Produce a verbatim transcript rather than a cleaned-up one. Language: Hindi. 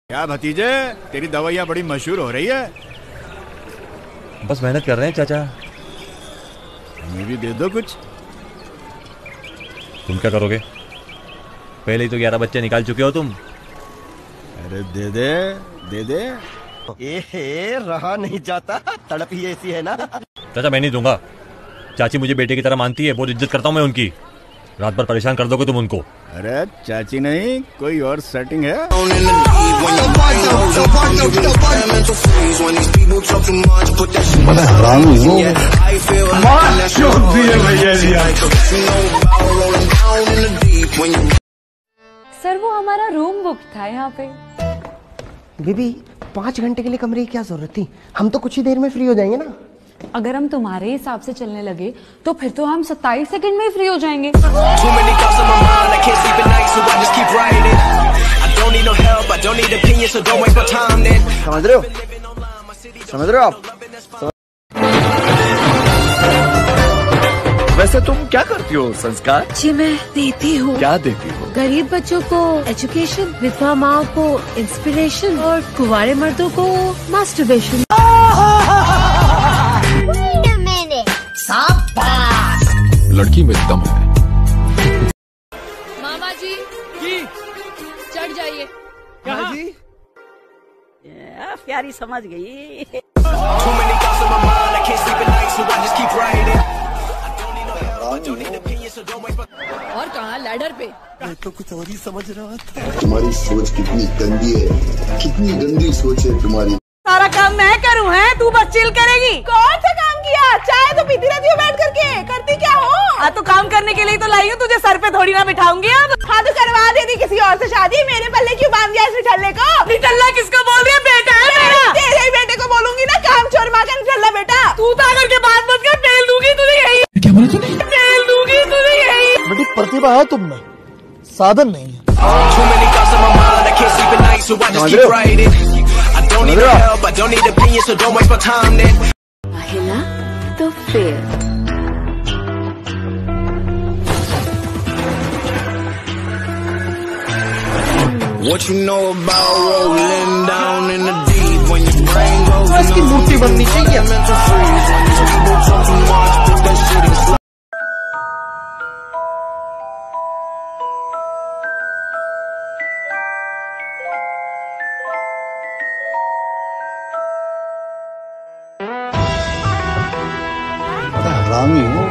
क्या भतीजे, तेरी दवाइयाँ बड़ी मशहूर हो रही है। बस मेहनत कर रहे हैं चाचा। हमें भी दे दो कुछ। तुम क्या करोगे? पहले ही तो ग्यारह बच्चे निकाल चुके हो तुम। अरे दे दे दे दे। ए रहा नहीं जाता, तड़प ही ऐसी है ना। चाचा मैं नहीं दूंगा। चाची मुझे बेटे की तरह मानती है, बहुत इज्जत करता हूँ मैं उनकी। रात भर परेशान कर दोगे तुम उनको। अरे चाची नहीं, कोई और सेटिंग है। सर वो हमारा रूम बुक था यहाँ पे। बेबी पाँच घंटे के लिए कमरे की क्या जरूरत थी? हम तो कुछ ही देर में फ्री हो जाएंगे ना। अगर हम तुम्हारे हिसाब से चलने लगे तो फिर तो हम सत्ताईस सेकंड में ही फ्री हो जाएंगे। समझ रहे हो? समझ रहे हो आप? वैसे तुम क्या करती हो संस्कार? जी मैं देती हूँ। क्या देती हो? गरीब बच्चों को एजुकेशन, विधवा माँ को इंस्पिरेशन और कुंवारे मर्दों को मास्टरबेशन। लड़की में दम है। मामा जी जी चढ़ जाइए। कहाँ जी? प्यारी समझ गई। और कहाँ लैडर पे? मैं तो कुछ और ही समझ रहा था। तुम्हारी सोच कितनी गंदी है, कितनी गंदी सोच है तुम्हारी। सारा काम मैं करूँ है, तू बस चिल करेगी। कौन सा काम किया? चाय तो पीती रहती हो बैठ करके, करती क्या हो? हाँ तो काम करने के लिए तो लाई हूँ, तुझे सर पे थोड़ी ना बिठाऊंगी अब। हाँ तो करवा देती किसी और से शादी, मेरे पल्ले क्यों बांध दिया इस निठल्ले को? निठल्ला किसको बोल रही है? बेटा है मेरा। तेरे ही बेटे को बोलूंगी ना, काम चोर माँ का निठल्ला बेटा। तू तो आकर के बात मत कर, फेल दूंगी तुझे यही। क्या बोला तूने? फेल दूंगी तुझे यही। बेटी प्रतिभा है तुम में, साधन नहीं है। महिला तो फिर What you know about rolling down in the deep when your brain goes numb? इसकी मूर्ति बननी चाहिए। Mental freeze when you people talk too much, put that shit in slow. हरामी हूँ।